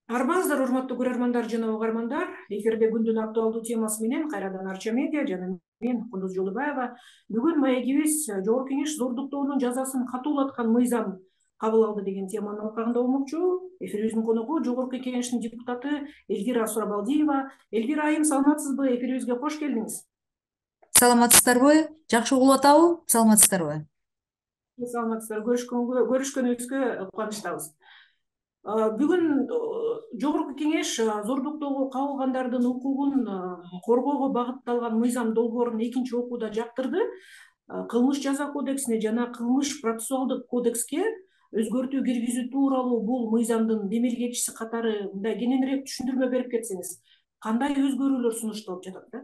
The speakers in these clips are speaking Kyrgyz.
Арбаңыздар, урматтуу көрөрмандар жана угармандар. Эфирде күндүн актуалдуу темасы менен кайрадан Арча медиа жана мен Кундуз Жолдубаева. Бүгүн маегибиз Жогорку Кеңеш зордуктоонун жазасын катуулаткан мыйзам кабыл алды деген теманын алкагында болмокчу. Эфирибиздин коногу Жогорку Кеңештин депутаты Эльвира Сурабалдиева. Эльвира айым, саламатсызбы? Эфирибизге кош келдиңиз. Саламатсыздарбы? Жакшы угуп атабы? Саламатсыздарбы? Саламатсыздар. Көрүшкөнүбүзгө кубанычтабыз. Бүгүн Жогорку Кеңеш зордуктоого кабылгандардын укугун коргоого багытталган мыйзам долбоорун экинчи окууда жактырды. Кылмыш жаза кодексине жана кылмыш процессуалдык кодекске өзгөртүү киргизүү тууралуу бул мыйзамдын мемлекетчиси катары мындай кененирээк түшүндүрмө берип кетсеңиз, кандай өзгөрүүлөр сунушталып жатат да?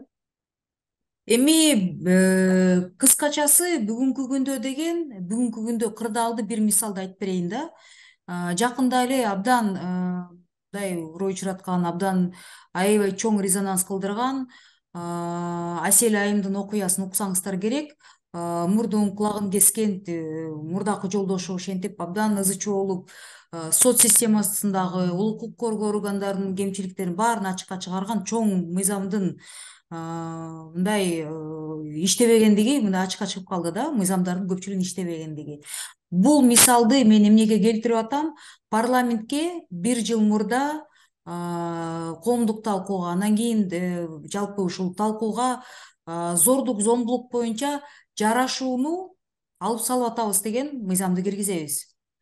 Кыскачасы бүгүнкү күндө кырдаалды бир мисалды айтып берейин да. Жакында эле абдан мындай уроо учураткан, абдан аябай чоң резонанс кылдырган Асель айымдын окуясын уксаңыздар керек. Мурдун кулагын кескен мурдакы жолдошу ошентип абдан ызы чуу болуп, сот системасындагы укук коргоо органдарынын кемчиликтерин баарын ачыкка чыгарган чоң мыйзамдын мындай иштебегендиги мындай ачыкка чыгып калды да, мыйзамдардын көпчүлүгүнүн иштебегендиги. Бул мисалды мен эмнеге келтирип атам? Парламентке бир жыл мурда коомдук талкууга, анан кийин жалпы ушул талкууга зордук зомбулук боюнча жарашууну алып салып атабыз деген мыйзамды киргизебиз.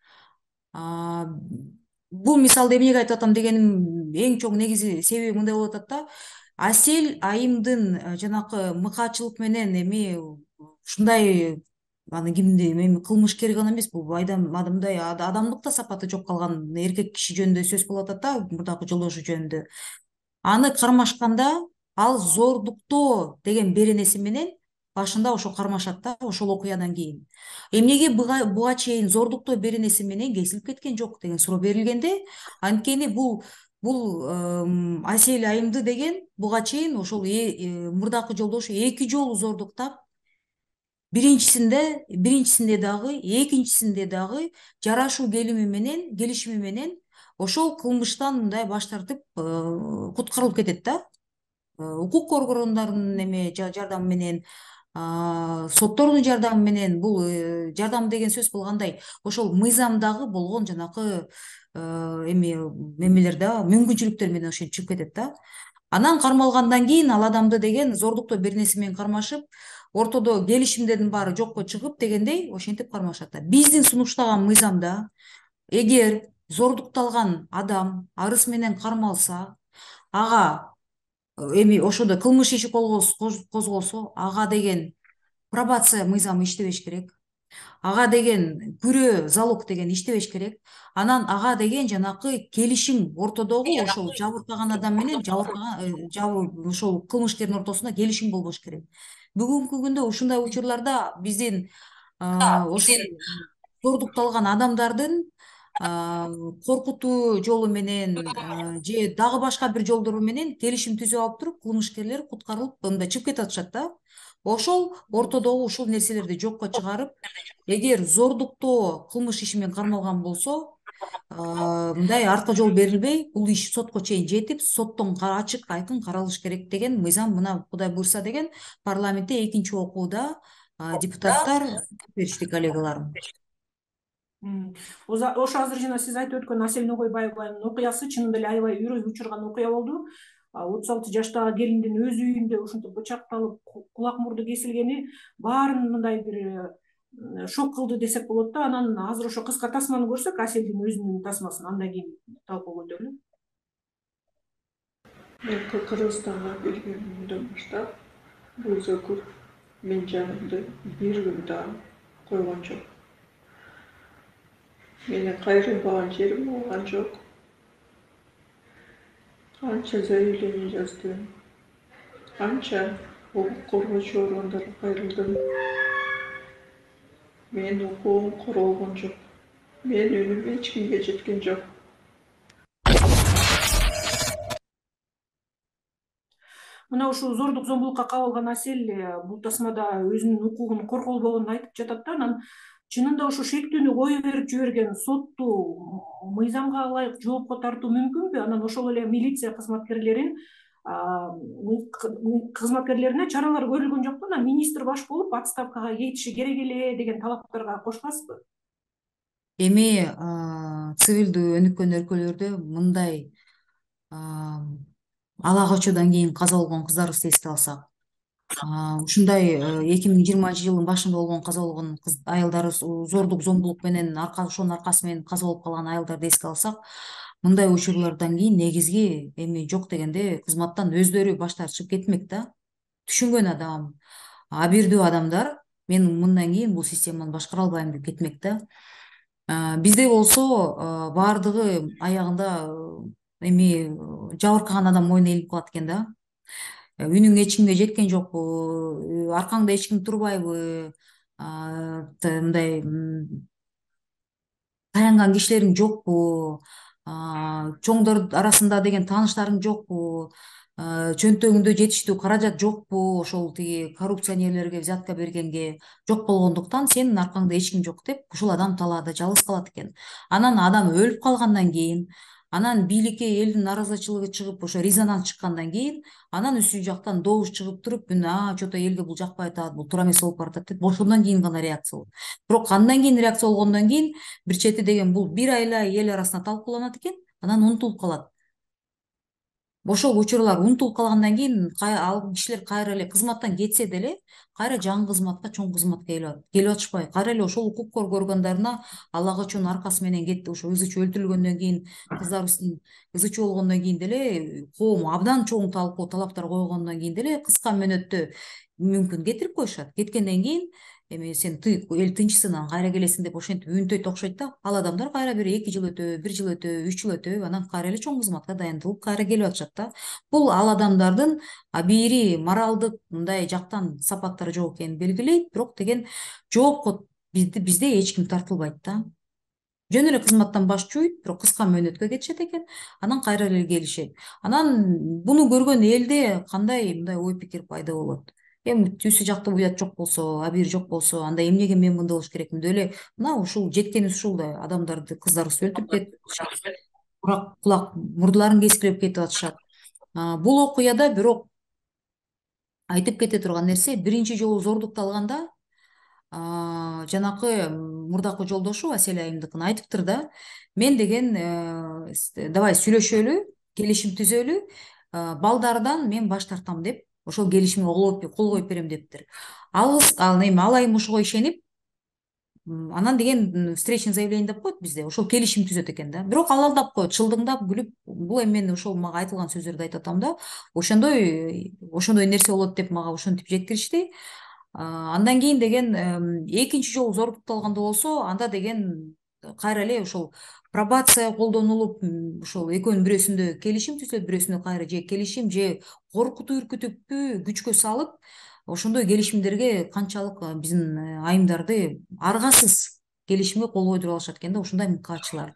Бул мисалды эмнеге айтып атам дегеним эң чоң негизи себеби мындай болуп атат да. Асель айымдын жанакы мыкаачылык менен эми ушундай аны кимди эми кылмышкер гана эмес, бул мындай адамдык да сапаты жок калган эркек киши жөнүндө сөз болуп атат да, мурдакы жолдошу жөнүндө. Аны кармашканда ал зордуктоо деген беренеси менен башында ошо кармашат да, ошол окуядан кийин. Эмнеге буга чейин зордуктоо беренеси менен кесилип кеткен жок деген суроо берилгенде, анткени бул Асель айымды деген буга чейин ошол мурдакы жолдошу 2 жолу зордуктап, биринчисинде дагы, экинчисинде дагы жарашуу келишими менен ошол кылмыштан мындай баш тартып куткарылып кетет да. Укук коргоорундарынын жардамы менен, соттордун жардамы менен. Бул жардам деген сөз бул кандай? Ошол мыйзамдагы болгон жанакы эмелер да, мүмкүнчүлүктөр менен ошентип чыгып кетет да. Анан кармалгандан кийин ал адамды деген зордуктоо беренеси менен кармашып, ортодо келишимдердин баары жокко чыгып дегендей ошентип кармашат да. Биздин сунуштаган мыйзамда эгер зордукталган адам арыз менен кармалса, ага ошодо кылмыш иши козголсо, ага деген пробация мыйзамы иштебеш керек. Ага деген күрөө залог деген иштебеш керек. Анан ага деген жанакы келишим ортодогу ошол жабыркаган адам менен ошол кылмышкердин ортосунда келишим болбош керек. Бүгүнкү күндө ушундай учурларда биздин ошол зордукталган адамдардын коркутуу жолу менен же дагы башка бир жолдору менен келишим түзүп алып туруп, кылмышкерлер куткарылып мындай чыгып кетип атышат да. Ошол ортодогу ушул нерселерди жокко чыгарып, эгер зордуктоо кылмыш иши менен кармалган болсо, мындай артка жол берилбей, бул иш сотко чейин жетип, соттон ачык айкын каралыш керек деген мыйзам мына Кудай буйрса деген парламентте экинчи окууда депутаттар беришти, коллегаларым. Ошо азыр жана сиз айтып өткөн Асель Ногойбаеванын окуясы чынында эле аябай үрөй учурган окуя болду. 36 жаштагы келиндин өз үйүндө ушинтип бычакталып, кулак мурду кесилгени баарын мындай бир шок кылды десек болот да. Анан азыр ошо кыска тасманы көрсөк, Аселдин өзүнүн тасмасын, андан кийин талкуу көтөрүлөт. Мен Кыргызстанга келгенимден баштап бул зөкүр мен жанымды бир күн да койгон жок. Менин кайрылбаган жерим болгон жок. Канча заявление жаздым, канча укук коргоочу органдарга кайрылдым. Менин укугум корголгон жок. Менин үнүм эч кимге жеткен жок. Мына ушул зордук зомбулукка кабылган Асель бул тасмада өзүнүн укугунун корголбогонун айтып жатат да. Анан чынында ошо шектүүнү коюу берип жиберген сотту мыйзамга ылайык жоопко тартуу мүмкүнбү? Анан ошол эле милиция кызматкерлерине чаралар көрүлгөн жокпу? Анан министр баш болуп отставкага кетиши керек эле деген талаптарга кошкансызбы? Эми цивилдүү өнүккөн өлкөлөрдө мындай ала качуудан кийин каза болгон кыздарыбызды эске алсак, ушундай 2020-жылдын башында болгон каза болгон аялдарыбыз зордук зомбулук менен ошонун аркасы менен каза болуп калган аялдарды эске алсак, мындай учурлардан кийин негизги эми жок дегенде кызматтан өздөрү баш тартышып кетмек да. Түшүнгөн адам, абийирдүү адамдар мен мындан кийин бул системаны башкара албайм деп кетмек да. Бизде болсо баардыгы аягында эми жабыркаган адам мойнуна илип калат экен да. Үнүң эч кимге жеткен жокпу, аркаңда эч ким турбайбы, мындай таянган кишилериң жокпу, чоңдор арасында деген тааныштарың жокпу, чөнтөгүндө жетиштүү каражат жокпу, ошол тиги коррупционерлерге взятка бергенге жок болгондуктан сенин аркаңда эч ким жок деп ушул адам талаада жалгыз калат экен. Анан адам өлүп калгандан кийин, анан бийликке элдин нааразычылыгы чыгып ошо резонанс чыккандан кийин, анан үстү жактан добуш чыгып туруп, что-то элге бул жакпай атат, бул туура эмес болуп баратат деп ошондон кийин гана реакция болот. Бирок андан кийин реакция болгондон кийин бир чети деген бул бир айла эл арасында талкууланат экен, анан унутулуп калат. Ошол учурлар унутулуп калгандан кийин ал кишилер кайра эле кызматтан кетсе деле кайра жаңы кызматка, чоң кызматка келип атышпайбы? Кайра эле ошол укук коргоо органдарына ала качуунун аркасы менен кетти. Ошо ызычуу өлтүрүлгөндөн кийин, кыздарыбыздын ызычуу болгондон кийин деле коом абдан чоң талкуу талаптар койгондон кийин деле кыска мөөнөттө мүмкүн кетирип коюшат. Кеткенден кийин эми сен эл тынчсың, кайра келесиң деп ошентип үнтөйт окшойт да. Ал адамдар кайра бир 2 жыл өтөбү, 1 жыл өтөбү, 3 жыл өтөбү, анан кайра эле чоң кызматка дайындалып кайра келип атышат да. Бул ал адамдардын абийири моралдык мындай жактан сапаттары жок экенин белгилейт, бирок деген жоопко бизде эч ким тартылбайт да. Жөн эле кызматтан баш жууйт, бирок кыска мөөнөткө кетишет экен, анан кайра эле келишет. Анан буну көргөн элде кандай мындай ой пикир пайда болот? Эми түсү жакты уят жок болсо, абийир жок болсо, анда эмнеге мен мындай болуш керекмин деп эле мына ушул жеткенибиз ушул да, адамдарды, кыздарыбызды өлтүрүп кетишет, кулак мурдуларын кескилеп кетип атышат. Бул окуяда бирок айтып кете турган нерсе, биринчи жолу зордукталганда жанакы мурдакы жолдошу Асель Айымдыкын айтыптыр да, мен деген давай сүйлөшөлү, келишим түзөлү, балдардан мен баш тартам деп ошол келишимге кол коюп берем дептир. Ал Айым ошого ишенип, анан деген встречный заявление деп коет бизде, ошол келишим түзөт экен да. Бирок ал алдап коет, шылдыңдап күлүп, бул эми мен ошол мага айтылган сөздөрдү айтып атам да, ошондой нерсе болот деп мага ошентип жеткиришти. Андан кийин деген экинчи жолу зордукталганда болсо, анда деген кайра эле ошол пробация колдонулуп, ошол экөөнүн бирөөсүндө келишим түзүлөт, бирөөсүндө кайра же келишим же коркутуп үркүтүппү күчкө салып, ошондой келишимдерге канчалык биздин айымдарды аргасыз келишимге кол койдуруп алышат экен да, ушундай МКчылар.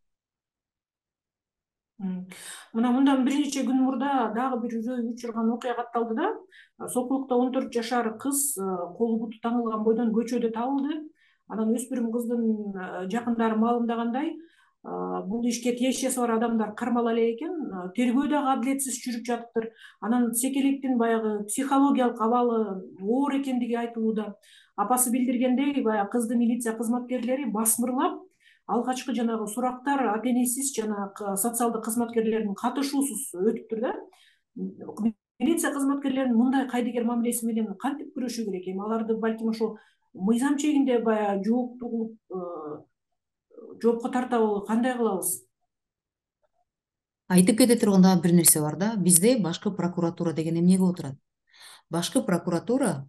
Мына мындан бир нече күн мурда дагы бир үрөй учурган окуя катталды да. Сокулукта 14 жашар кыз колу буту таңылган бойдон көчөдө табылды. Анан өспүрүм кыздын жакындары маалымдагандай, бул ишке тиешеси бар адамдар кармала элек экен. Тергөө дагы адилетсиз жүрүп жатыптыр. Анан Секелектин баягы психологиялык абалы оор экендиги айтылууда. Апасы билдиргендей, баягы кызды милиция кызматкерлери басмырлап, алгачкы жанагы сурактар ата энесиз жанагы социалдык кызматкерлердин катышуусуз өтүптүр да. Милиция кызматкерлеринин мындай кайдыгер мамилеси менен кантип күрөшүү керек? Эми аларды балким ошо мыйзам чегинде баягы жооптуу кылып жоопко тартабы, кандай кылабыз? Айтып кете турган дагы бир нерсе бар да, бизде башкы прокуратура деген эмнеге отурат? Башкы прокуратура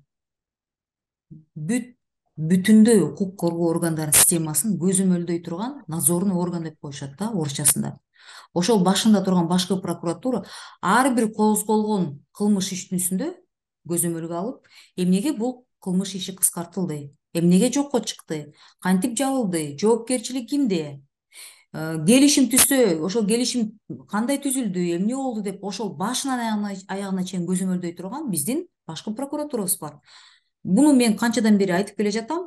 бүтүндөй укук коргоо органдарынын системасын көзөмөлдөй турган надзорный орган деп коюшат да, орусчасында. Ошол башында турган башкы прокуратура ар бир козголгон кылмыш иштүүсүндө көзөмөлгө алып, эмнеге бул кылмыш иши кыскартылды, эмнеге жокко чыкты, кантип жабылды, жоопкерчилик кимде, келишим түзсө ошол келишим кандай түзүлдү, эмне болду деп ошол башынан аягына чейин көзөмөлдөй турган биздин башкы прокуратурабыз бар. Буну мен канчадан бери айтып келе жатам.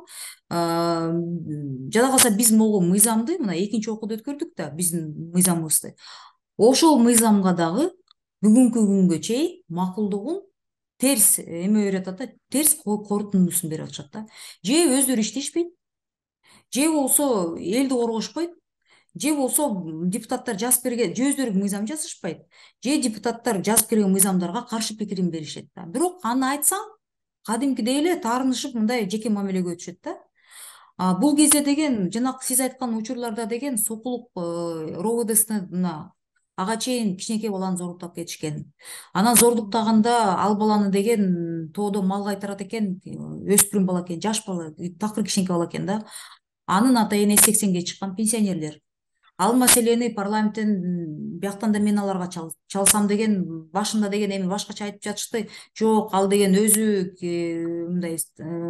Жада калса биз могу мыйзамды мына экинчи окууда өткөрдүк да биздин мыйзамыбызды. Ошол мыйзамга дагы бүгүнкү күнгө чейин макулдугун терс эме берип атат да, терс корутундусун берип атышат да. Же өздөрү иштешпейт, же болсо элди коргошпойт, же болсо депутаттар жазып берген, же өздөрү мыйзам жазышпайт, же депутаттар жазып берген мыйзамдарга каршы пикирин беришет да. Бирок аны айтсаң, кадимкидей эле таарынышып мындай жеке мамилеге өтүшөт да. Бул кезде деген жанакы сиз айткан учурларда деген сокулук РОВДсына ага чейин кичинекей баланы зордуктап кетишкен. Анан зордуктаганда ал баланы деген тоодо мал кайтарат экен, өспүрүм бала экен, жаш бала, такыр кичинекей бала экен да. Анын ата энеси 80-ге чыккан пенсионерлер. Ал маселени парламенттен бияктан да мен аларга чалсам деген башында деген эми башкача айтып жатышты. Жок, ал деген өзү мындай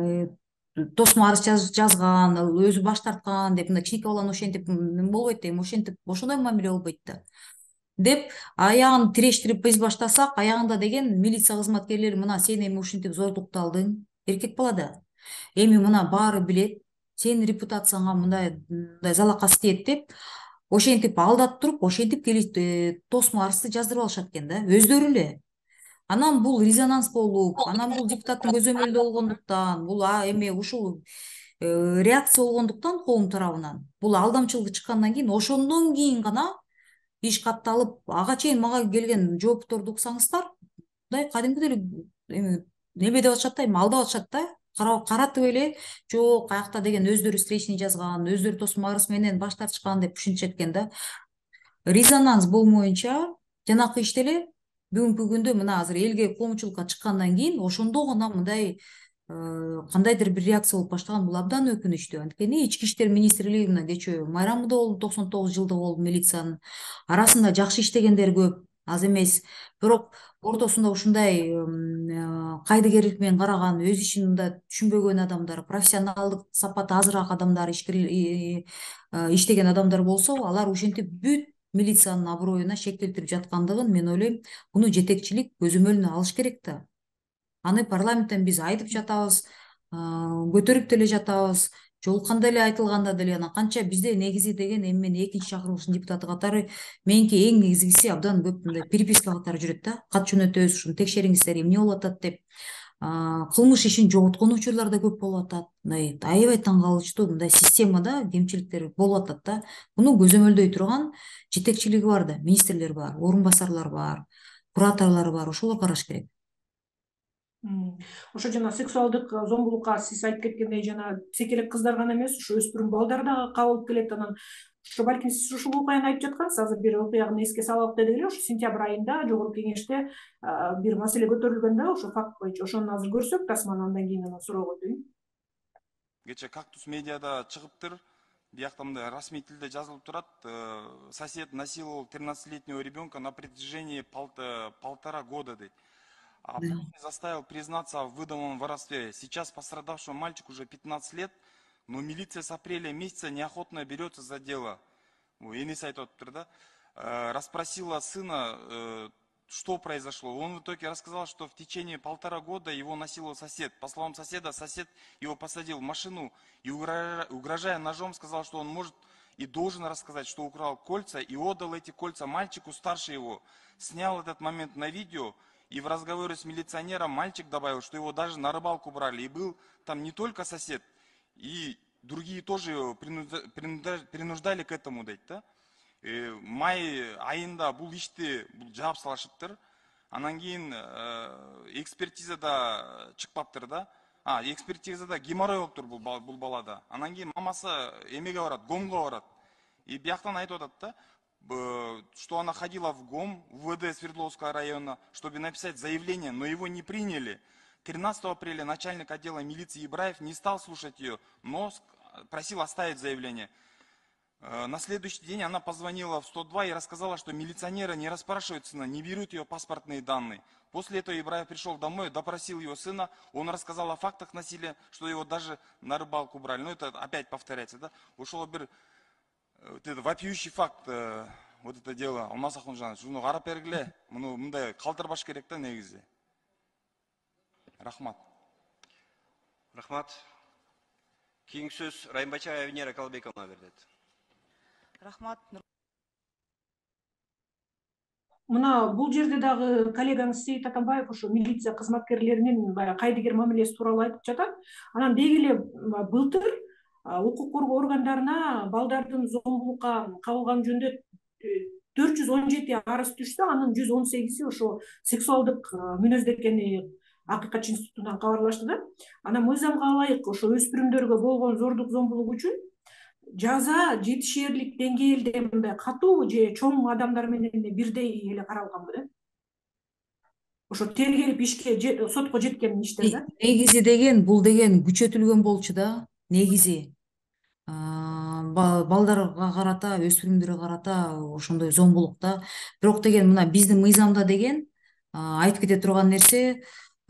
тосмо арыз жазган, өзү баш тарткан деп, мына кичинекей баланы ошентип болбойт эми, ошентип ошондой мамиле болбойт да деп аягын тирештирип биз баштасак, аягында деген милиция кызматкерлери мына сен эми ушинтип зордукталдың, эркек бала да. Эми мына баары билет, сенин репутацияңа мындай залакасы тиет деп ошентип алдап туруп, ошентип келип тосмо арызды жаздырып алышат экен да, өздөрү эле. Анан бул резонанс болуп, анан бул депутаттын көзөмөлүндө болгондуктан, бул эми ушул реакция болгондуктан коом тарабынан, бул алдамчылык чыккандан кийин, ошондон кийин гана иш катталып, ага чейин мага келген жоопторду уксаңыздар, мындай кадимкидей эле эми неме деп атышат да, эми алдап атышат да, каратып эле, жок, аякта деген өздөрү встречный жазган, өздөрү тосмо арыз менен баш тартышкан деп ушинтишет экен да. Резонанс болмоюнча жанакы ишти эле бүгүнкү күндө мына азыр элге коомчулукка чыккандан кийин ошондо гана мындай кандайдыр бир реакция болуп баштаган, бул абдан өкүнүчтүү. Анткени ички иштер министрлиги мына кечээ майрамында болду, 99 жылдыгы болду милициянын. Арасында жакшы иштегендер көп, аз эмес. Бирок ортосунда ушундай кайдыгерлик менен караган, өз ишин мындай түшүнбөгөн адамдар, профессионалдык сапаты азыраак адамдар, иштеген адамдар болсо, алар ушинтип бүт милициянын аброюна шек келтирип жаткандыгын мен ойлойм, муну жетекчилик көзөмөлүнө алыш керек да. Аны парламенттен биз айтып жатабыз, көтөрүп деле жатабыз, жолукканда эле айтылганда деле, анан канча бизде негизи деген эми мен экинчи чакырылыштын депутаты катары меники эң негизгиси абдан көп мындай переписка катары жүрөт да, кат жөнөтөбүз, ушуну текшериңиздер, эмне болуп атат деп. Кылмыш ишин жоготкон учурлар да көп болуп атат. Мындай аябай таң калычтуу мындай системада кемчиликтер болуп атат да. Муну көзөмөлдөй турган жетекчилиги бар да, министрлер бар, орун басарлар бар, кураторлор бар, ошолор караш керек. Ошо жана сексуалдык зомбулукка сиз айтып кеткендей, жана секелек кыздар гана эмес, ушу өспүрүм балдар да кабылып келет. Анан ошо балким сиз ушул окуяны айтып жаткансыз, азыр бир окуяны эске салып дедик эле, ошо сентябрь айында жогорку кеңеште бир маселе көтөрүлгөн да, ошо факт боюнча. Ошону азыр көрсөк, тасманы андан кийин анан суроого өтөйүн. Кече Кактус медиада чыгыптыр, биякта мындай расмий тилде жазылып турат. Сосед насиловал 13-летнего ребенка на протяжении 1,5 года дейт. А полиция заставил признаться в выданном воровстве. Сейчас пострадавшего мальчик уже 15 лет, но милиция с апреля месяца неохотно берется за дело. Расспросила сына, что произошло. Он в итоге рассказал, что в течение 1,5 года его насиловал сосед. По словам соседа, сосед его посадил в машину и, угрожая ножом, сказал, что он может и должен рассказать, что украл кольца и отдал эти кольца мальчику старше его. Снял этот момент на видео. И в разговоре с милиционером мальчик добавил, что его даже на рыбалку брали. И был там не только сосед, и другие тоже его принуждали к этому. Да? Май айында бұл ишти жаап салышыптыр. Анан кийин экспертизада чыкпаптыр да. Экспертизада геморрой болуптур бул балада. Анан кийин мамасы эмеге барат, ГОМго барат. И бияктан айтып атат да, что она ходила в ГОМ, в ВД Свердловского района, чтобы написать заявление, но его не приняли. 13 апреля начальник отдела милиции Ибраев не стал слушать ее, но просил оставить заявление. На следующий день она позвонила в 102 и рассказала, что милиционеры не расспрашивают сына, не берут ее паспортные данные. После этого Ибраев пришел домой, допросил его сына, он рассказал о фактах насилия, что его даже на рыбалку брали. Но это опять повторяется, да? Ушел вот это вопиющий факт, вот это дело, Алмаз Ахунжанович, ну карап бергиле, мындай калтырбаш керек да негизи. Рахмат. Рахмат. Кийинки сөз Райымбачаева Венера Калбековна берет. Рахмат. Мына бул жерде дагы коллегаңыз Сейит Атамбаев ошо милиция кызматкерлеринин баягы кайдыгер мамилеси тууралуу айтып жатат. Анан деги эле былтыр укук коргоо органдарына балдардын зомбулукка кабылган жөнүндө 417 арыз түшсө, анын 118 ошо сексуалдык мүнөздө экени Акыйкатчы институтунан кабарлашты да. Анан мыйзамга ылайык ошо өспүрүмдөргө болгон зордук зомбулук үчүн жаза жетишээрлик деңгээлде мындай катуу же чоң адамдар менен бирдей эле каралганбы да? Ошо тергелип ишке сотко жеткен иштер да. Негизи деген бул деген күчөтүлгөн болчу да. Негизи балдарга карата, өспүрүмдөргө карата ошондой зомбулукта. Бирок деген мына биздин мыйзамда деген айтып кете турган нерсе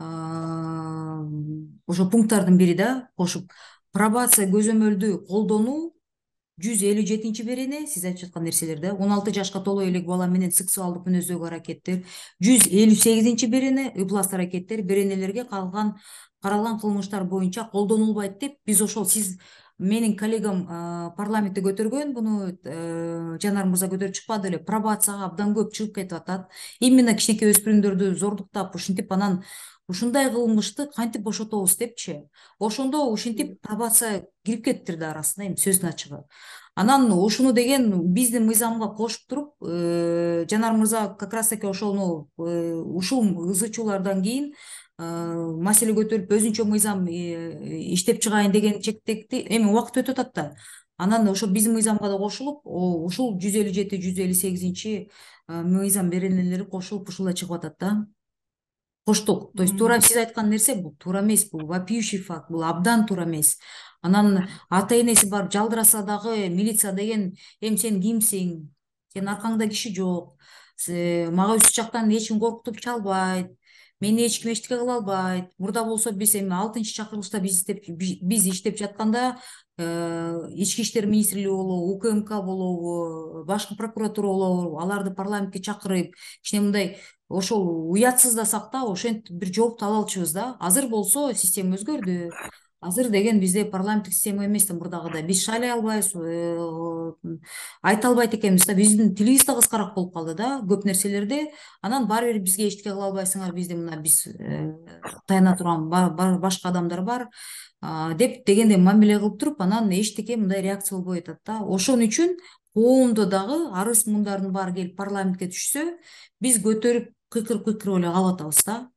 ошо пункттардын бири да кошуп пробация көзөмөлдү колдонуу 157 берене, сиз айтып жаткан нерселер да, 16 жашка толо элек бала менен сексуалдык мүнөздөгү аракеттер, 158 берене ыплас аракеттер, беренелерге каралган кылмыштар боюнча колдонулбайт деп биз ошол сиз менин коллегам парламентте көтөргөн буну Жанар мырза көтөрүп чыкпады эле, пробацияга абдан көп чыгып кетип атат. Именно кичинекей өспүрүмдөрдү зордуктап ушинтип анан ушундай кылмышты кантип бошотобуз депчи. Ошондо ушинтип пробация кирип кетиптир да арасына, эми сөздүн ачыгы. Анан ушуну деген биздин мыйзамга кошуп туруп, Жанар мырза как раз таки ошону ушул ызы чуулардан кийин маселе көтөрүп өзүнчө мыйзам иштеп чыгайын деген чектекти. Эми убакыт өтүп атат да. Анан ошо биздин мыйзамга да кошулуп, ушул 157, 158 мыйзам беренелери кошулуп ушул эле чыгып атат да. Коштук. То есть туура сиз айткан нерсе бул туура эмес, бул вопиющий факт, бул абдан туура эмес. Анан ата энеси барып жалдыраса дагы милиция деген эми сен кимсиң? Сенин аркаңда киши жок. Мага үст жактан эч ким коркутуп чалбайт. Мени эч ким эчтеке кыла албайт. Мурда болсо биз эми 6-чакырылышта биз иштеп жатканда ички иштер министрлиги болобу, УКМК болобу, башкы прокуратура болобу, аларды парламентке чакырып, кичине мындай ошол уятсыздасак да ошентип бир жоопту ала алчубуз да. Азыр болсо система өзгөрдү. Азыр деген бизде парламенттик система эмес да мурдагыдай. Биз шайлай албайбыз, айта албайт экенбиз да. Биздин тилибиз да кыскараак болуп калды да көп нерселерде. Анан баары бир бизге эчтеке кыла албайсыңар, бизде мына биз таяна турган башка адамдар бар деп дегенде мамиле кылып туруп, анан эчтеке мындай реакция болбой атат да. Ошон үчүн коомдо дагы арыз мундардын баары келип парламентке түшсө, биз көтөрүп кыйкырып эле калып атабыз да.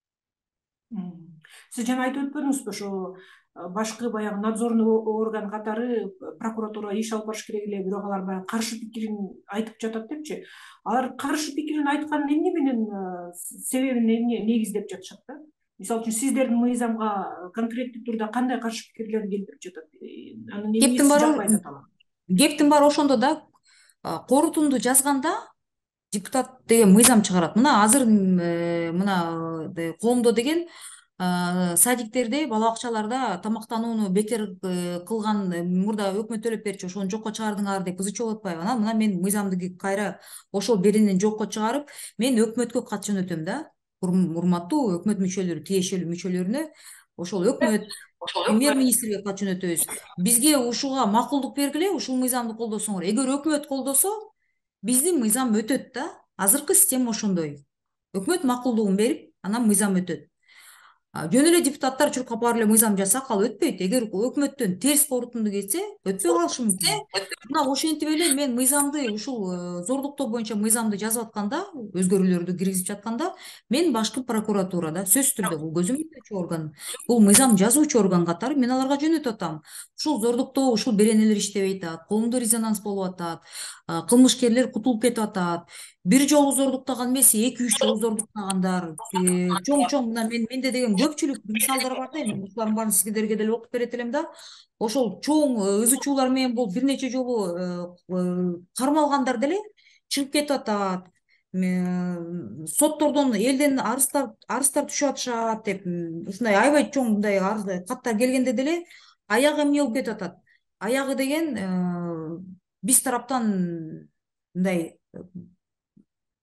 Сиз жана айтып өтпөдүңүзбү, ошо башкы баягы надзорный орган катары прокуратура иш алып барыш керек эле, бирок алар баягы каршы пикирин айтып жатат депчи. Алар каршы пикирин айтканын эмне менен, себебин эмне негиздеп жатышат да? Мисалы үчүн сиздердин мыйзамга конкреттүү түрдө кандай каршы пикирлерди келтирип жатат? Анын эмнеси жакпай атат алар? Кептин баары ошондо да. Корутунду жазганда депутат деген мыйзам чыгарат. Мына азыр мына коомдо деген садиктерде, бала бакчаларда тамактанууну бекер кылган мурда өкмөт төлөп берчү, ошону жокко чыгардыңар деп ызы чуу болуп атпайбы? Анан мына мен мыйзамды кайра ошол беренени жокко чыгарып, мен өкмөткө кат жөнөтөм да. Урматтуу өкмөт мүчөлөрү, тиешелүү мүчөлөрүнө ошол өкмөт премьер-министрге кат жөнөтөбүз. Бизге ушуга макулдук бергиле, ушул мыйзамды колдосоңор. Эгер өкмөт колдосо, биздин мыйзам өтөт да. Азыркы система ошондой. Өкмөт макулдугун берип, анан мыйзам өтөт. Жөн эле депутаттар чуркап барып эле мыйзам жазсак ал өтпөйт. Эгер өкмөттөн терс корутунду кетсе, өтпөй калышы мүмкүн. Мына ошентип эле мен мыйзамды ушул зордуктоо боюнча мыйзамды жазып атканда, өзгөрүүлөрдү киргизип жатканда, мен башкы прокуратурада сөзсүз түрдө бул көзөмөлчү орган, бул мыйзам жазуучу орган катары мен аларга жөнөтүп атам. Ушул зордуктоо, ушул беренелер иштебей атат, коомдо резонанс болуп атат, кылмышкерлер кутулуп кетип атат. Бир жолу зордуктаган эмес, 2-3 жолу зордуктагандар, чоң мына менде деген көпчүлүк мисалдар бар да, эми ушулардын баарын сиздерге деле окуп берет элем да. Ошол чоң ызы чуулар менен бул бир нече жолу кармалгандар деле чыгып кетип атат. Соттордон элден арыздар түшүп атышат деп, ушундай аябай чоң мындай каттар келгенде деле аягы эмне болуп кетип атат. Аягы деген биз тараптан мындай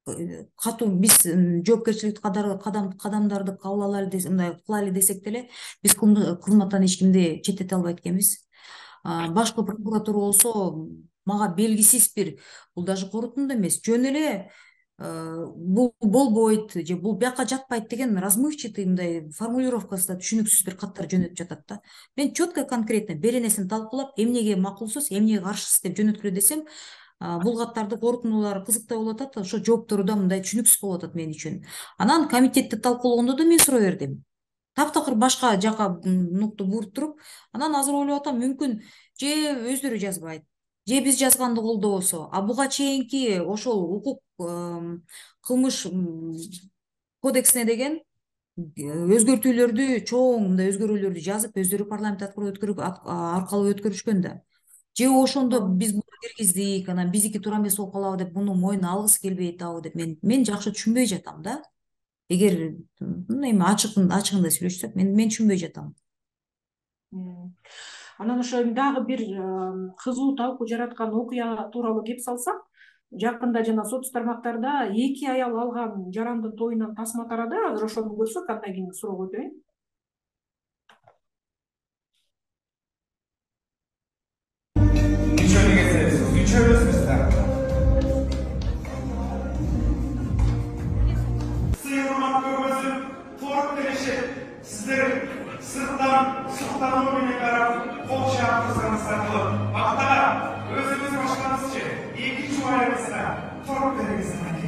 катуу биз жоопкерчиликтүү кадамдарды кабыл алалы мындай кылалы десек деле биз кызматтан эч кимди четтете албайт экенбиз. Башкы прокуратура болсо мага белгисиз бир, бул даже корутунду эмес, жөн эле бул болбойт же бул бияка жатпайт деген размывчатый мындай формулировкасы да түшүнүксүз бир каттар жөнөтүп жатат да. Мен четко конкретно бир нерсени талкуулап, эмнеге макулсуз, эмнеге каршысыз деп жөнөткүлө десем, бул каттарды корутундулары кызыктай болуп атат, ошо жооптору да мындай түшүнүксүз болуп атат мен үчүн. Анан комитетте талкуулогондо да мен суроо бердим. Таптакыр башка жака нукту буруп туруп, анан азыр ойлоп атам, мүмкүн же өздөрү жазбайт, же биз жазганды колдобосо, буга чейинки ошол укук кылмыш кодексине деген өзгөртүүлөрдү, чоң мындай өзгөрүүлөрдү жазып, өздөрү парламент аркылуу өткөрүшкөн да. Же ошондо биз буну киргиздик, анан биздики туура эмес болуп калабы деп муну мойнуна алгысы келбей атабы деп мен жакшы түшүнбөй жатам да. Эгер эми ачыгында сүйлөшсөк, мен түшүнбөй жатам. Анан ошо дагы бир кызуу талкуу жараткан окуя тууралуу кеп салсак, жакында жана соц тармактарда 2 аял алган жарандын тоюнан тасма тарады. Азыр ошону көрсөк, андан кийин суроого өтөйүн. Sizler sırttan sultanlığı karab kol şartlarsanız saklı. Hatta özümüz başkanımız için iki çuvalımızda tork veririz sanki.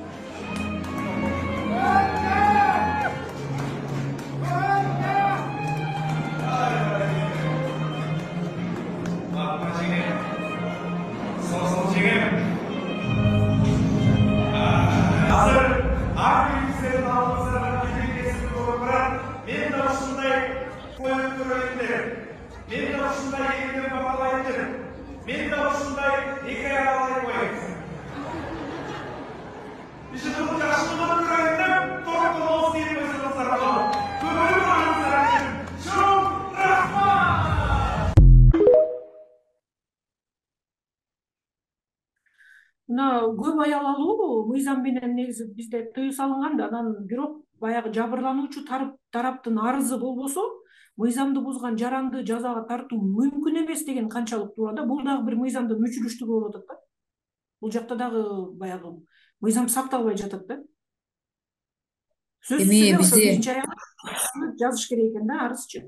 Hazır abi bizlerin almasına bir kesim doğrular. Men de ушундай коюп көрөйүндөр. Мен de ушундай элден бабалайдыр. Men de ушундай эки аялай коюп. Биши бул жашылып көрөйүндөр, торкун олс келип өзүңүздөр болот. Көңүл коюңуздар үчүн чоң рахмат. Мына көп аял алуу мыйзам менен негизи бизде тыюу салынган да, анан бирок баягы жабырлануучу тараптын арызы болбосо, мыйзамды бузган жаранды жазага тартуу мүмкүн эмес деген канчалык туура да. Бул дагы бир мыйзамдын мүчүлүштүгү болуп атат да. Бул жакта дагы баягы мыйзам сакталбай жатат да. Сөзсүз эле ошо биринчи аял жазыш керек экен да, арызчы.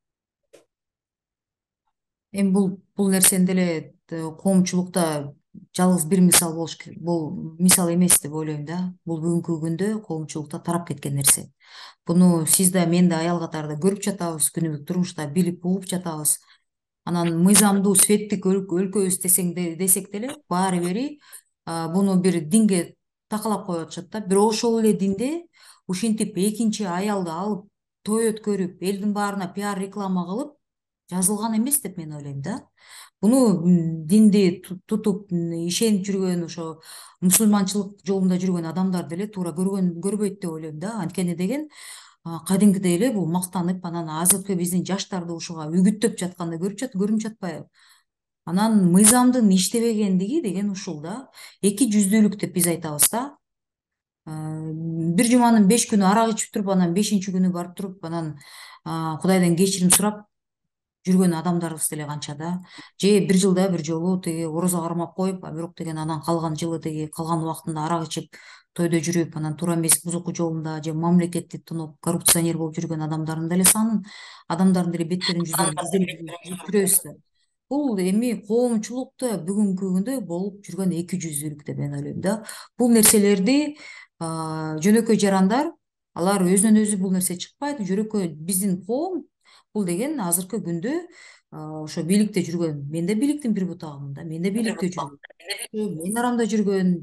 Эми бул нерсени деле коомчулукта жалгыз бир мисал бул мисал эмес деп ойлойм да. Бул бүгүнкү күндө коомчулукта тарап кеткен нерсе. Буну сиз да мен да аял катарда көрүп жатабыз, күнүмдүк турмушта билип угуп жатабыз. Анан мыйзамдуу светтик өлкөбүз десек деле баары бери буну бир динге такалап коюп атышат да. Бирок ошол эле динде ушинтип экинчи аялды алып той өткөрүп, элдин баарына пиар реклама кылып жазылган эмес деп мен ойлойм да. Буну динди тутуп ишенип жүргөн, ошо мусулманчылык жолунда жүргөн адамдар деле туура көрбөйт деп ойлойм да. Анткени деген кадимкидей эле бул мактанып, анан азыркы биздин жаштарды ушуга үгүттөп жатканды көрүнүп жатпайбы? Анан мыйзамдын иштебегендиги деген ушул да. Эки жүздүүлүк деп биз айтабыз да. Бир жуманын 5 күнү арак ичип туруп, анан 5-чи күнү барып туруп, анан Кудайдан кечирим сурап жүргөн адамдарыбыз деле канча да. Же бир жылда бир жолу тиги орозо кармап коюп, бирок деген анан калган жылы тиги калган убактында арак ичип тойдо жүрүп, анан туура эмес бузуку жолунда же мамлекетти тоноп коррупционер болуп жүргөн адамдардын деле санын, адамдардын деле беттерин жүрөбүз да. Бул эми коомчулукта бүгүнкү күндө болуп жүргөн эки жүздүүлүк деп мен ойлойм да. Бул нерселерди жөнөкөй жарандар, алар өзүнөн өзү бул нерсе чыкпайт. Жөнөкөй биздин коом бул деген азыркы күндө ошо бийликте жүргөн, мен да бийликтин бир бутагымын да, мен да бийликте жүргөн, мен арамда жүргөн,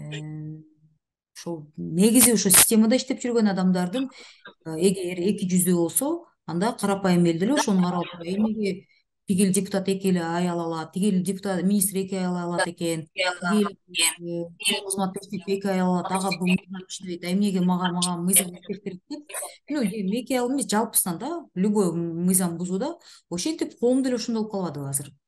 ошол негизи ошо системада иштеп жүргөн адамдардын эгер эки жүздүү болсо, анда карапайым эл деле ошону карап эмнеге тигил депутат эки эле аял алат, тигил депутат министр эки аял алат экен, тигил кызмат көрсөтүп эки аял алат, ага бул мыйзам иштебейт, эмнеге мага мыйзам иштеп керек деп. Эки аял эмес, жалпысынан да любой мыйзам бузууда ошентип коом деле ошондой болуп калбадыбы азыр?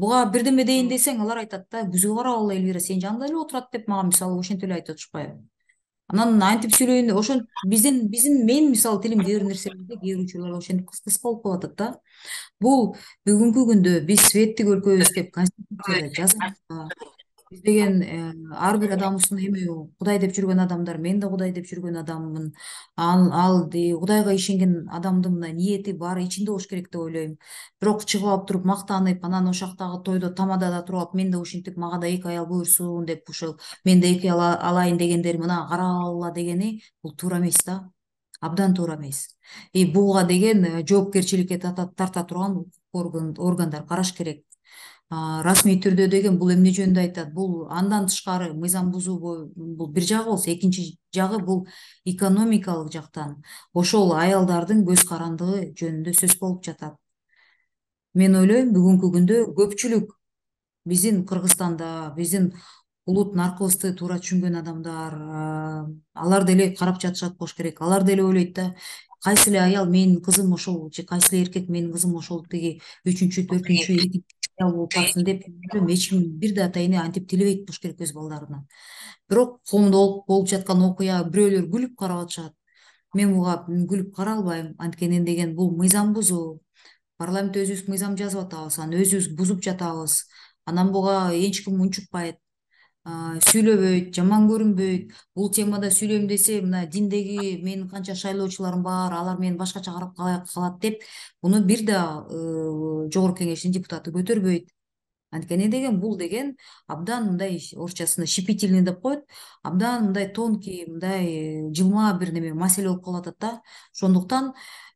буга бирдеме дейин десең, алар айтат да, күзгө карап алла Элвира, сен жанында эле отурат деп мага мисалы ошентип эле айтып атышпайбы. Анан антип сүйлөйүн ошон менин мисалы тилим кээ бир нерселерде кээ бир учурларда ошентип кыска болуп калат да. Бул бүгүнкү күндө биз светтик өлкөбүз деп конституцияда жазабыз да. Биз деген ар бир адамыбыздын эми Кудай деп жүргөн адамдар, мен да Кудай деп жүргөн адаммын. Кудайга ишенген адамдын мына ниети баары ичинде болуш керек деп ойлойм. Бирок чыгып алып туруп мактанып, анан ошактагы тойдо тамадада туруп алып, мен да ушинтип, мага да 2 аял буйрсун деп ушул мен да 2 алайын дегендер мына каралла дегени бул туура эмес да. Абдан туура эмес. Буга деген жоопкерчиликке тарта турган органдар караш керек. Расмий түрдө деген бул эмне жөнүндө айтат? Бул андан тышкары мыйзам бузуу бул бир жагы болсо, экинчи жагы бул экономикалык жактан ошол аялдардын көз карандыгы жөнүндө сөз болуп жатат. Мен ойлойм бүгүнкү күндө көпчүлүк биздин Кыргызстанда, биздин улут наркыбызды туура түшүнгөн адамдар, алар деле карап жатышат болуш керек. Алар деле ойлойт да, кайсы эле аял менин кызым ошол, же кайсы эле эркек менин кызым ошол тиги 3-чү, 4-чү аял болуп барсын деп эч ким бир да атайын антип тилебейт болуш керек өз балдарына. Бирок коомдо болуп жаткан окуя бирөөлөр күлүп карап атышат. Мен буга күлүп карай албайм. Анткени деген бул мыйзам бузуу. Парламентте өзүбүз мыйзам жазып атабыз, аны өзүбүз бузуп жатабыз. Анан буга эч ким унчукпайт, сүйлөбөйт, жаман көрүнбөйт. Бул темада сүйлөйм десе, мына диндеги менин канча шайлоочуларым бар, алар мени башкача карап калат деп, буну бир да жогорку кеңештин депутаты көтөрбөйт. Анткени деген бул деген абдан мындай орусчасында щепетильный деп коет, абдан мындай тонкий, мындай жылма бир неме маселе болуп калып атат да. Ошондуктан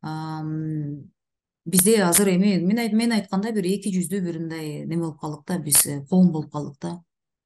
бизде азыр эми мен айткандай бир эки жүздүү бир мындай неме болуп калдык да, биз коом болуп калдык да.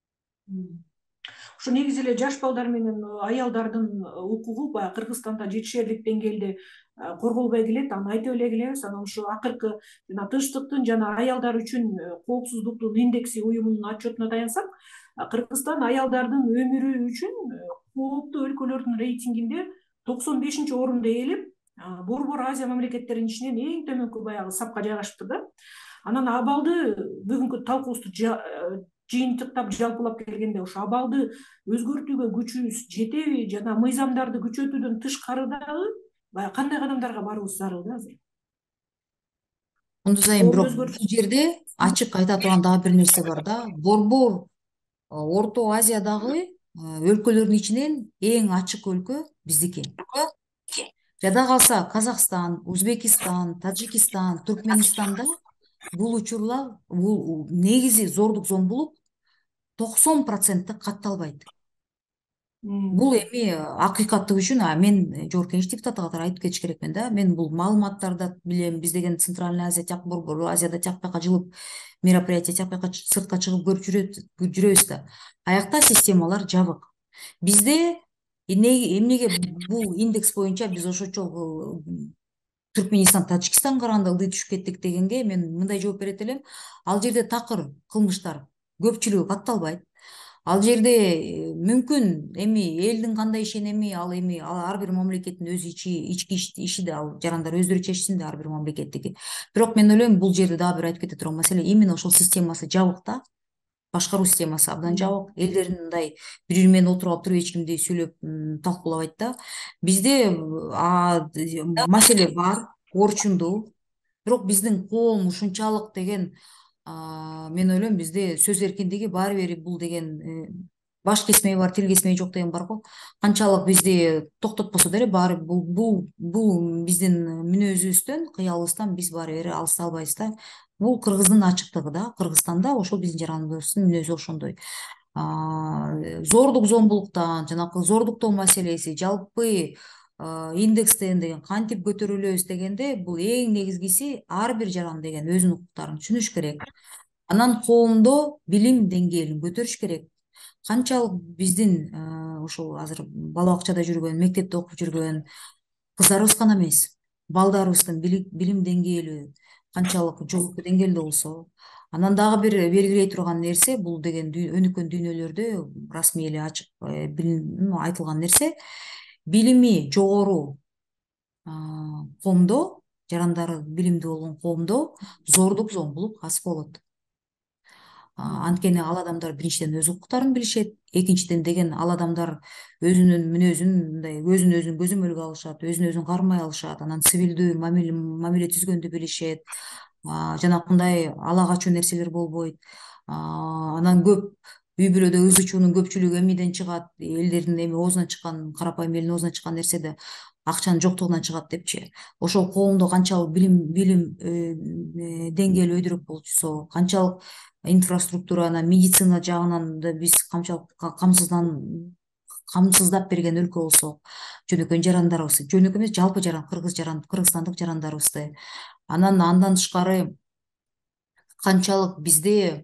Ушу негизи эле жаш балдар менен аялдардын укугу баягы Кыргызстанда жетишерлик деңгээлде корголбой келет. Аны айтып эле келебиз. Анан ушу акыркы жана тынчтыктын жана аялдар үчүн коопсуздуктун индекси уюмунун отчетуна таянсак, Кыргызстан аялдардын өмүрү үчүн кооптуу өлкөлөрдүн рейтингинде 95-чи орунду ээлеп, Борбор Азия мамлекеттеринин ичинен эң төмөнкү баягы сапка жайгашыптыр да. Анан абалды бүгүнкү талкуубузду жыйынтыктап жалпылап келгенде ушу абалды өзгөртүүгө күчүбүз жетеби жана мыйзамдарды күчөтүүдөн тышкары дагы баягы кандай кадамдарга баруубуз зарыл да азыр? Ондузайым, бирок бул жерде ачык айта турган дагы бир нерсе бар да. Борбор Орто Азиядагы өлкөлөрдүн ичинен эң ачык өлкө биздики. Жада калса Казакстан, Узбекистан, Таджикистан, Туркменистанда бул учурлар, бул негизи зордук зомбулук 90% катталбайт. Бул эми акыйкаттык үчүн мен жогорку кеңеш депутаты катары айтып кетиш керекмин да. Мен бул маалыматтарды билем. Биз деген Центральный Азия, Борбор Азияда жак бияка жылып мероприятие, жак бияка сыртка чыгып көрүп жүрөбүз да. Аякта системалар жабык. Бизде эмнеге бул индекс боюнча биз ошочо Түркменистан, Тажикстанга караганда ылдый түшүп кеттик дегенге мен мындай жооп берет элем. Ал жерде такыр кылмыштар көпчүлүгү катталбайт. Ал жерде мүмкүн эми элдин кандай ишенеми, ал ар бир мамлекеттин өз ички иши да, ал жарандар өздөрү чечсин да ар бир мамлекеттики. Бирок мен ойлойм бул жерде дагы бир айтып кете турган маселе, именно ошол системасы жабык да. Башкаруу системасы абдан жабык. Элдердин мындай бири менен отуруп алып туруп эч кимди сүйлөп талкуулабайт да. Бизде маселе бар, орчундуу. Бирок биздин коом ушунчалык деген, мен ойлойм бизде сөз эркиндиги баары бир бул деген баш кесмей бар, тил кесмей жок деген бар го. Канчалык бизди токтотпосо деле баары бул биздин мүнөзүбүздөн, кыялыбыздан биз баары бир алыста албайбыз да. Бул Кыргыздын ачыктыгы да. Кыргызстанда ошол биздин жарандыбыздын мүнөзү ошондой. Зордук зомбулуктан, жанакы зордуктоо маселеси, жалпы индекстен деген кантип көтөрүлөбүз дегенде, бул эң негизгиси ар бир жаран деген өзүнүн укуктарын түшүнүш керек. Анан коомдо билим деңгээлин көтөрүш керек. Канчалык биздин ошол азыр бала бакчада жүргөн, мектепте окуп жүргөн кыздарыбыз гана эмес, балдарыбыздын билим деңгээли канчалык жогорку деңгээлде болсо, анан дагы бир белгилей турган нерсе, бул деген өнүккөн дүйнөлөрдө расмий эле ачык айтылган нерсе, билими жогору коомдо, жарандары билимдүү болгон коомдо зордук зомбулук аз болот. Анткени ал адамдар биринчиден өз укуктарын билишет, экинчиден деген ал адамдар өзүнүн мүнөзүн мындай өзүн өзүн көзөмөлгө алышат, өзүн өзүн кармай алышат, анан цивилдүү мамиле түзгөндү билишет, жанакындай ала качуу нерселер болбойт. Анан көп үй бүлөдө ыз чуунун көпчүлүгү эмнеден чыгат, элдердин эми оозунан чыккан, карапайым элдин оозунан чыккан нерседе акчанын жоктугунан чыгат депчи. Ошол коомдо канчалык билим деңгээли өйдөрөөк болсо, канчалык инфраструктура анан медицина жагынан да биз канчалык камсыздап берген өлкө болсок, жөнөкөй жарандарыбызды, жөнөкөй эмес жалпы жаран, кыргызстандык жарандарыбызды, андан тышкары канчалык бизде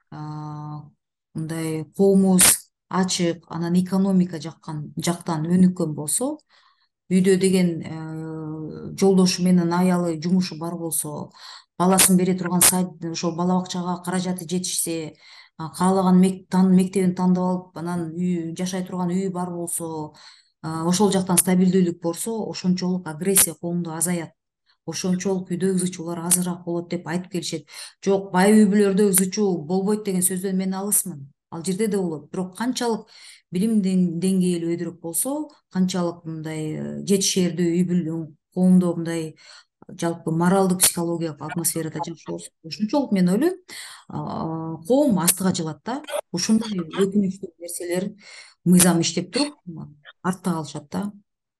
мындай коомубуз ачык, анан экономика жактан өнүккөн болсо, үйдө деген жолдошу менен аялы жумушу бар болсо, баласын бере турган ошол бала бакчага каражаты жетишсе, каалаган мектебин тандап алып, анан жашай турган үйү бар болсо, ошол жактан стабилдүүлүк болсо, ошончолук агрессия коомдо азаят. Ошончолук үйдө ыз чуулар азыраак болот деп айтып келишет. Жок, бай үй бүлөлөрдө ыз чуу болбойт деген сөздөн мен алысмын. Ал жерде да болот. Бирок канчалык билим деңгээли өйдөрөөк болсо, канчалык мындай жетишээрдүү үй бүлө коомдо мындай жалпы моралдык психологиялык атмосферада жакшы болсо, ошончолук мен ойлойм коом астыга жылат да. Ушундай өкүнүчтүү нерселер мыйзам иштеп туруп артта калышат да.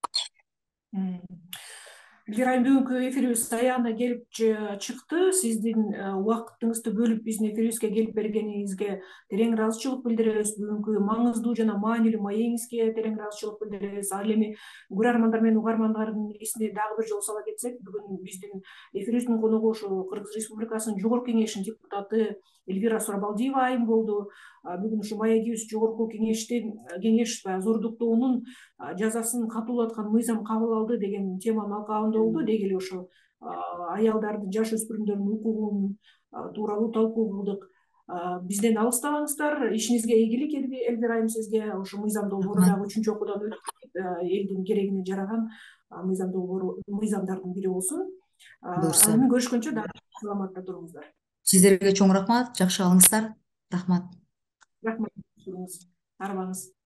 Илгер айым, бүгүнкү эфирибиз аягына келип чыкты. Сиздин убактыңызды бөлүп биздин эфирибизге келип бергениңизге терең ыраазычылык билдиребиз. Бүгүнкү маңыздуу жана маанилүү маегиңизге терең ыраазычылык билдиребиз. Ал эми көрөрмандар менен угармандардын эсине дагы бир жолу сала кетсек, бүгүн биздин эфирибиздин коногу ошо Кыргыз Республикасынын Жогорку Кеңешинин депутаты Эльвира Сурабалдиева айым болду. Бүгүн ушу маегибиз Жогорку Кеңеш зордуктоонун жазасын катуулаткан мыйзам кабыл алды деген теманын алкагында болду. Деги эле ошо аялдардын, жаш өспүрүмдөрдүн укугун тууралуу талкуу кылдык. Бизден алыстабаңыздар. Ишиңизге ийгилик, Эльвира айым, сизге. Ошо мыйзам долбоору дагы 3-чү окуудан өтүп элдин керегине жараган мыйзамдардын бири болсун. Буюрса. Эми көрүшкөнчө дагы саламатта туруңуздар. Сиздерге чоң рахмат, жакшы калыңыздар. Рахмат. Рахмат. Арыбаңыз.